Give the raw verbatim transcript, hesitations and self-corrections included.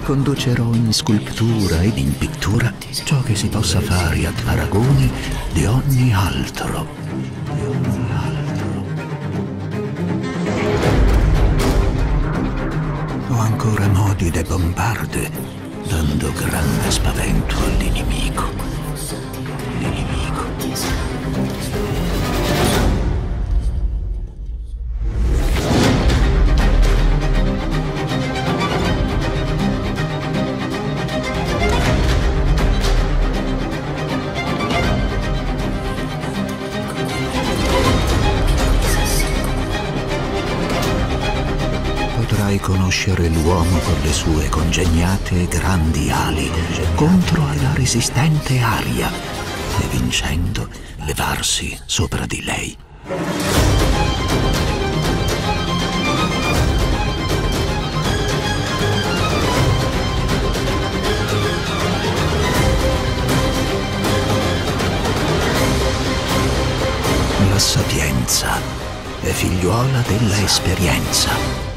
riconducerò in scultura ed in pittura ciò che si possa fare a paragone di ogni altro. Di ogni altro. Ho ancora modi de bombarde, dando grande spavento all'inimico. L'inimico. Potrai conoscere l'uomo con le sue congegnate e grandi ali contro alla resistente aria e vincendo levarsi sopra di lei. La sapienza è figliuola della esperienza.